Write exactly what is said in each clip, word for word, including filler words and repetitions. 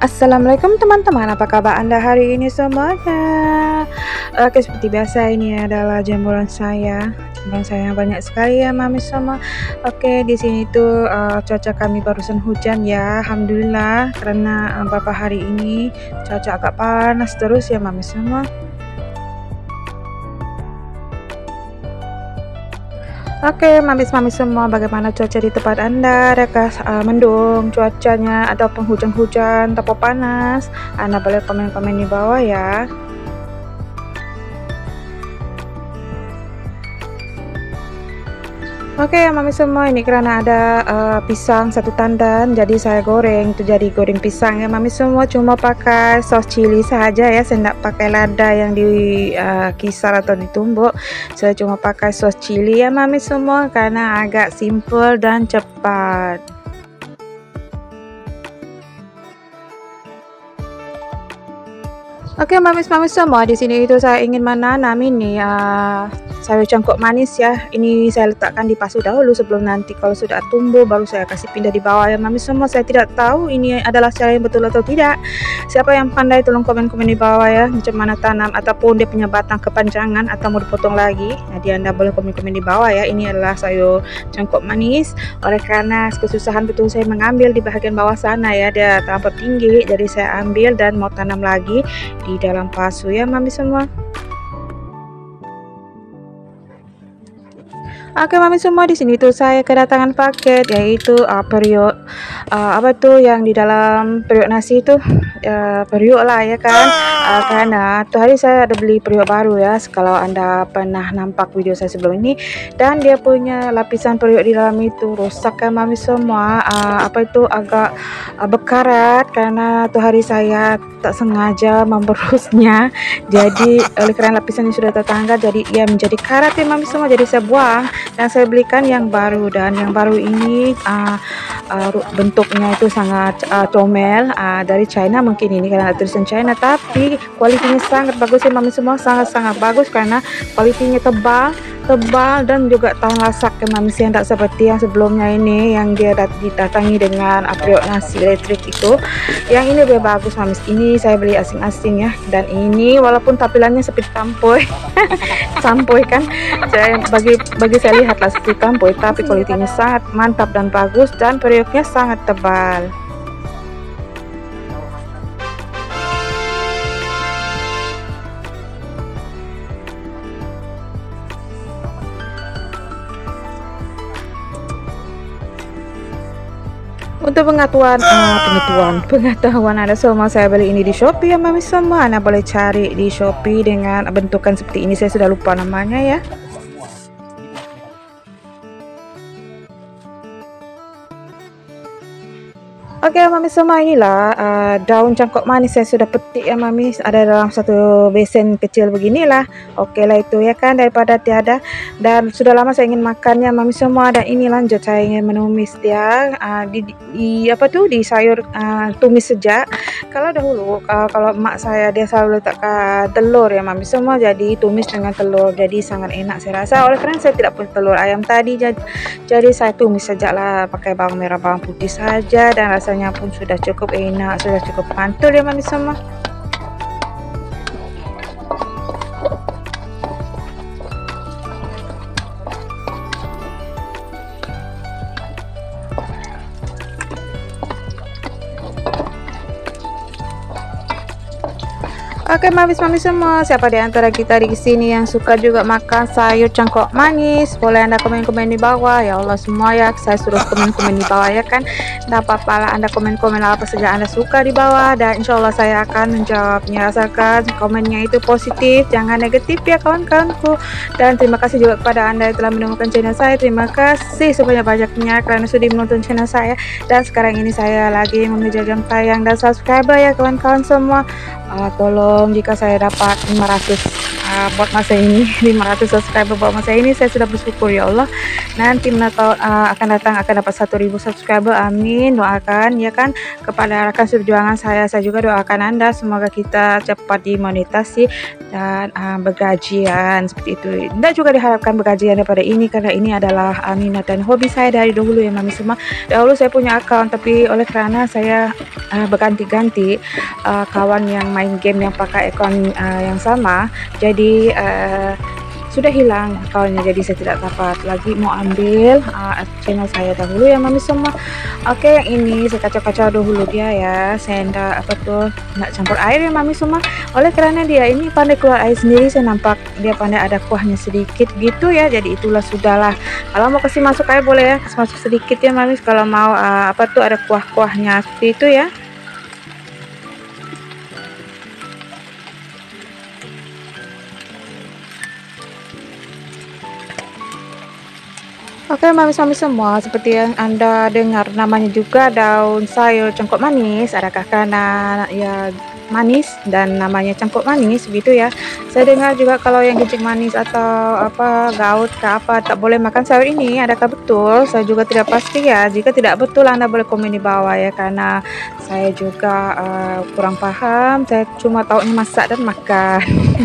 Assalamualaikum teman-teman, apa kabar Anda hari ini semuanya? Oke, seperti biasa ini adalah jemuran saya. Jemuran saya yang banyak sekali ya mami semua. Oke, di sini tuh uh, cuaca kami barusan hujan ya, alhamdulillah. Karena uh, beberapa hari ini cuaca agak panas terus ya mami semua. Oke, mamis-mamis semua, bagaimana cuaca di tempat Anda? Adakah uh, mendung cuacanya ataupun hujan-hujan atau panas? Anda boleh komen-komen di bawah ya. Oke ya mami semua, ini karena ada uh, pisang satu tandan, jadi saya goreng itu jadi goreng pisang ya mami semua, cuma pakai saus cili saja ya, saya tidak pakai lada yang di uh, kisar atau ditumbuk. Saya cuma pakai saus cili ya mami semua, karena agak simple dan cepat. Oke mamis-mamis semua, di sini itu saya ingin menanam ini uh, sayur cangkok manis ya. Ini saya letakkan di pasu dahulu sebelum nanti kalau sudah tumbuh baru saya kasih pindah di bawah ya mami semua. Saya tidak tahu ini adalah cara yang betul atau tidak. Siapa yang pandai tolong komen-komen di bawah ya, macam mana tanam ataupun dia punya batang kepanjangan atau mau dipotong lagi. Jadi Anda boleh komen-komen di bawah ya. Ini adalah sayur cangkok manis. Oleh karena kesusahan betul saya mengambil di bagian bawah sana ya, dia terlampau tinggi, jadi saya ambil dan mau tanam lagi di dalam pasu ya mami semua. Oke mami semua, di sini tuh saya kedatangan paket yaitu uh, periuk uh, apa tuh yang di dalam periuk nasi itu uh, periuk lah ya kan, uh, karena tuh hari saya ada beli periuk baru ya, kalau Anda pernah nampak video saya sebelum ini, dan dia punya lapisan periuk di dalam itu rusak kan mami semua, uh, apa itu agak uh, berkarat karena tuh hari saya tak sengaja memberusnya, jadi oleh karena lapisannya sudah tertanggal jadi ia menjadi karat ya mami semua, jadi saya buang dan saya belikan yang baru, dan yang baru ini uh, uh, bentuknya itu sangat uh, comel, uh, dari China mungkin ini karena tulisan China, tapi kualitinya sangat bagus ya mami semua, sangat-sangat bagus karena kualitinya tebal tebal dan juga tahan lasak ya mami, yang tak seperti yang sebelumnya ini yang dia dat didatangi dengan periuk nasi elektrik itu. Yang ini lebih bagus mami, ini saya beli asing-asing ya, dan ini walaupun tampilannya seperti tampoy sampoy kan, saya bagi bagi saya lihatlah seperti tampoy, tapi kualitinya sangat mantap dan bagus dan periuknya sangat tebal. Untuk pengetahuan, uh, pengetahuan, pengetahuan Anda semua, saya beli ini di Shopee ya mami semua. Anda boleh cari di Shopee dengan bentukan seperti ini. Saya sudah lupa namanya ya. Oke mami semua, inilah uh, daun cangkok manis saya sudah petik ya mami, ada dalam satu besen kecil beginilah. Oke lah itu ya kan, daripada tiada, dan sudah lama saya ingin makannya mami semua, dan ini lanjut saya ingin menumis dia uh, di, di apa tuh di sayur uh, tumis sejak. Kalau dahulu uh, kalau emak saya dia selalu letakkan telur ya mami semua, jadi tumis dengan telur, jadi sangat enak saya rasa. Oleh karena saya tidak punya telur ayam tadi, jadi, jadi saya tumis saja lah pakai bawang merah bawang putih saja, dan rasa rasanya pun sudah cukup enak, sudah cukup mantul ya mami semua. Oke mamis-mamis semua, siapa di antara kita di sini yang suka juga makan sayur cangkok manis? Boleh Anda komen-komen di bawah ya Allah semua ya, saya suruh komen-komen di bawah ya kan. Tidak apa-apa lah Anda komen-komen apa saja Anda suka di bawah, dan insya Allah saya akan menjawabnya, asalkan komennya itu positif, jangan negatif ya kawan-kawanku. Dan terima kasih juga kepada Anda yang telah menemukan channel saya, terima kasih sebanyak-banyaknya karena sudah menonton channel saya. Dan sekarang ini saya lagi mengejar jam tayang dan subscriber ya kawan-kawan semua. Uh, tolong jika saya dapat lima ratus uh, buat masa ini lima ratus subscriber buat masa ini saya sudah bersyukur ya Allah. Nanti menatau uh, akan datang akan dapat satu ribu subscriber, amin, doakan ya kan. Kepada rekan seperjuangan saya saya juga doakan Anda semoga kita cepat dimonetasi dan uh, bergajian seperti itu. Tidak juga diharapkan bergajian daripada ini karena ini adalah uh, minat dan hobi saya dari dahulu ya mami semua. Dahulu saya punya account tapi oleh karena saya uh, berganti-ganti uh, kawan yang main game yang pakai akun uh, yang sama, jadi uh, sudah hilang kawannya, jadi saya tidak dapat lagi mau ambil uh, channel saya dahulu ya mami semua. Oke, yang ini saya kacau-kacau dahulu dia ya, saya enggak apa tuh enggak campur air ya mami semua. Oleh karena dia ini pandai keluar air sendiri, saya nampak dia pandai ada kuahnya sedikit gitu ya, jadi itulah sudahlah. Kalau mau kasih masuk air boleh ya, kasih masuk sedikit ya mami, kalau mau uh, apa tuh ada kuah-kuahnya seperti itu ya. Oke mami-mami semua, seperti yang Anda dengar namanya juga daun sayur cengkok manis, adakah karena ya manis dan namanya cengkok manis begitu ya. Saya dengar juga kalau yang kencing manis atau apa gaut ke apa tak boleh makan sayur ini, adakah betul? Saya juga tidak pasti ya. Jika tidak betul Anda boleh komen di bawah ya, karena saya juga uh, kurang paham, saya cuma tahu masak dan makan.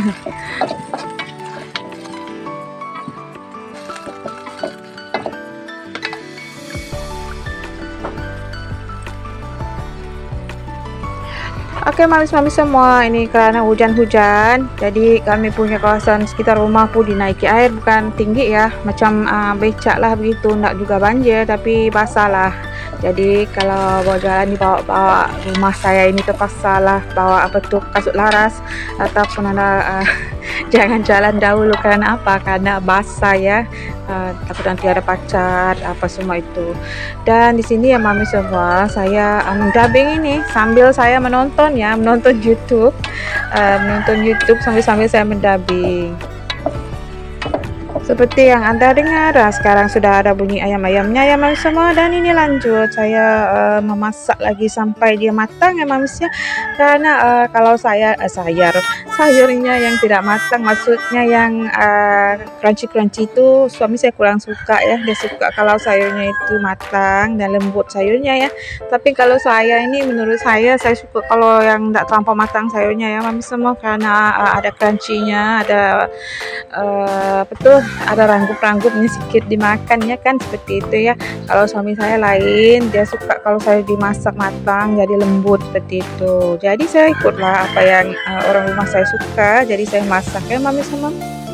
Oke mamis-mamis semua, ini karena hujan-hujan jadi kami punya kawasan sekitar rumah pun dinaiki air, bukan tinggi ya macam uh, becak lah begitu, enggak juga banjir tapi basah lah. Jadi kalau bawa jalan dibawa-bawa rumah saya ini terpaksa lah bawa apa tuh kasut laras ataupun ada uh, jangan jalan dahulu karena apa, karena basah ya, uh, takut nanti ada pacat apa semua itu. Dan di sini ya mami semua, saya uh, mendubbing ini sambil saya menonton ya, menonton YouTube, uh, menonton YouTube sambil-sambil saya mendubbing. Seperti yang Anda dengar, nah sekarang sudah ada bunyi ayam-ayamnya ya mami semua, dan ini lanjut saya uh, memasak lagi sampai dia matang ya mami ya. Karena uh, kalau saya uh, sayur sayurnya yang tidak matang, maksudnya yang uh, crunchy-crunchy itu suami saya kurang suka ya, dia suka kalau sayurnya itu matang dan lembut sayurnya ya. Tapi kalau saya ini menurut saya saya suka kalau yang tidak terlampau matang sayurnya ya mami semua, karena uh, ada crunchy-nya, ada uh, betul ada ranggup-ranggupnya sedikit dimakan ya kan, seperti itu ya. Kalau suami saya lain, dia suka kalau saya dimasak matang jadi lembut seperti itu. Jadi saya ikutlah apa yang uh, orang rumah saya suka, jadi saya masak ya mami semua.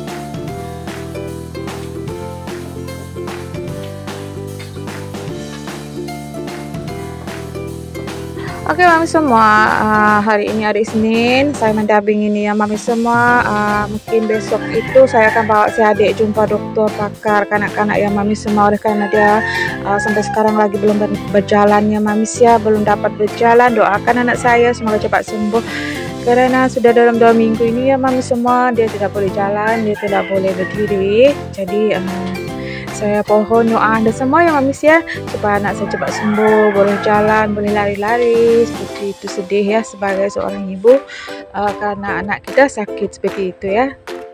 Oke mami semua, uh, hari ini hari Senin saya mendubbing ini ya mami semua. Uh, mungkin besok itu saya akan bawa si adik jumpa dokter pakar kanak-kanak ya mami semua, oleh karena dia uh, sampai sekarang lagi belum ber berjalan ya mami ya, belum dapat berjalan. Doakan anak saya semoga cepat sembuh, karena sudah dalam dua minggu ini ya mami semua dia tidak boleh jalan, dia tidak boleh berdiri. Jadi uh, saya pohon doa Anda semua ya mamis ya, supaya anak saya cepat sembuh, boleh jalan, boleh lari-lari seperti itu. Sedih ya sebagai seorang ibu uh, karena anak kita sakit seperti itu ya.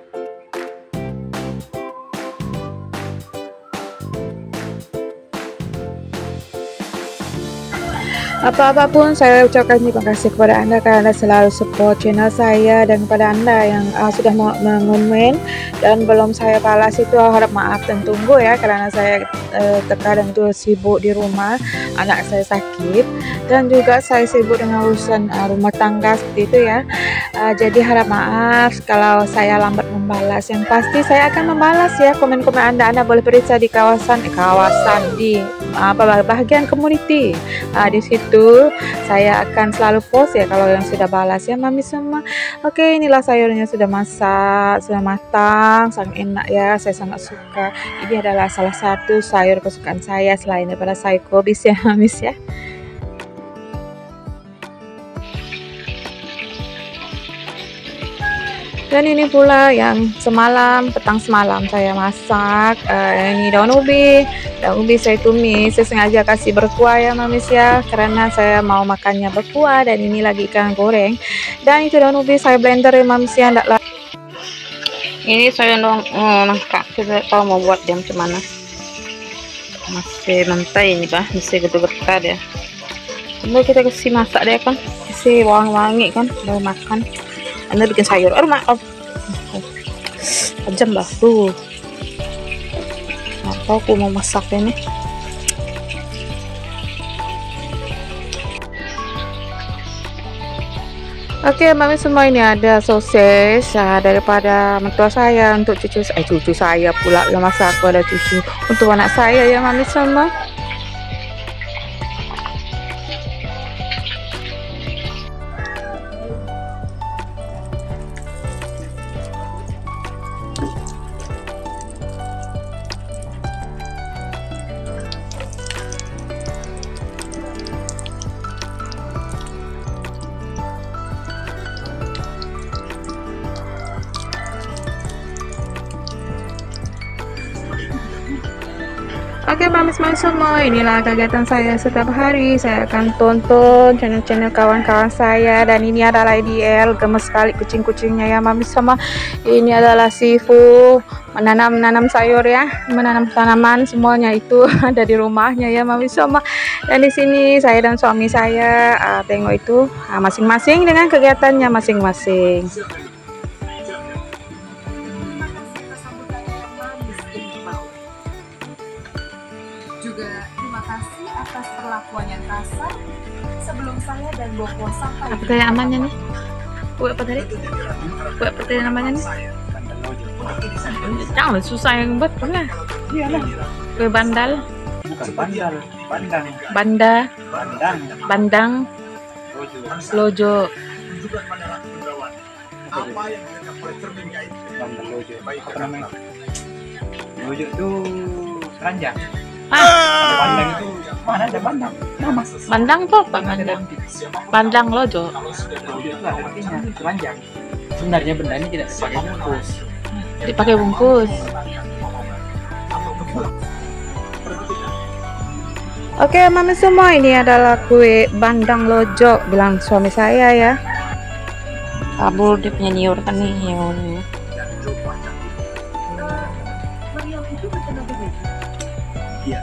Apa-apapun saya ucapkan terima kasih kepada Anda karena Anda selalu support channel saya, dan kepada Anda yang uh, sudah mengomen dan belum saya balas itu harap maaf dan tunggu ya, karena saya uh, terkadang itu sibuk di rumah, anak saya sakit dan juga saya sibuk dengan urusan uh, rumah tangga seperti itu ya. Uh, jadi harap maaf kalau saya lambat membalas. Yang pasti saya akan membalas ya komen-komen Anda. Anda boleh periksa di kawasan eh, kawasan di apa bagian community. Uh, di situ saya akan selalu post ya kalau yang sudah balas ya mami semua. Oke, inilah sayurnya sudah masak, sudah matang, sangat enak ya, saya sangat suka. Ini adalah salah satu sayur kesukaan saya selain daripada sayur kobis ya mami ya. Dan ini pula yang semalam, petang semalam saya masak. Uh, ini daun ubi, daun ubi saya tumis. Saya sengaja kasih berkuah ya mamis ya, karena saya mau makannya berkuah. Dan ini lagi ikan goreng. Dan itu daun ubi saya blender ya mamis ya, enggak lah. Ini saya dong oh, nangka kita tahu mau buat dia macam mana. Masih mentah ini bah, masih getah-getah dia. Kemudian kita kasih masak dia kan, kasih wangi-wangi kan, mau makan. Anda bikin sayur, aduh mak, oh, tajam bah, tuh. Nggak tahu aku mau masak ini. Oke, mami semua, ini ada sosis ya, daripada mertua saya untuk cucu eh cucu saya pula ya, masa aku ada cucu untuk anak saya ya mami semua. Oke, mami-mami semua, inilah kegiatan saya setiap hari. Saya akan tonton channel-channel kawan-kawan saya, dan ini adalah I D L, gemes sekali kucing-kucingnya ya mami semua. Ini adalah Sifu, menanam-menanam sayur ya, menanam tanaman semuanya itu ada di rumahnya ya mami semua. Dan di sini saya dan suami saya uh, tengok itu masing-masing uh, dengan kegiatannya masing-masing. Juga terima kasih atas perlakuan yang kasar sebelum saya dan Boko sampai. Apa tadi namanya nih? Kue apa tadi? Kue apa tadi namanya nih? Jangan susah yang buat lah. Iyalah. Kue bandal. Bukan bandal, bandang. Banda. Bandang. Bandang. Lojo. Bandang lojo. Apa namanya? Lojo itu keranjang. Ah, Bandang itu mana ada bandang? Nama. bandang tuh apa bandang? Bandang lojo. Lojo itu ada artinya keranjang. Sebenarnya benda ini tidak dipakai bungkus. Dipakai bungkus. Oke, mami semua, ini adalah kue bandang lojo bilang suami saya ya. Kabur dia punya nyiur kan nih yang Beliau itu betul begitu. Iya.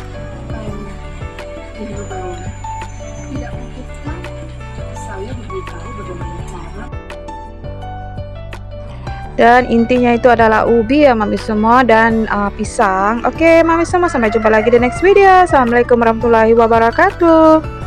Tidak mungkin saya memberitahu bagaimana cara. dan intinya itu adalah ubi ya mami semua, dan uh, pisang. Oke mami semua, sampai jumpa lagi di next video. Assalamualaikum warahmatullahi wabarakatuh.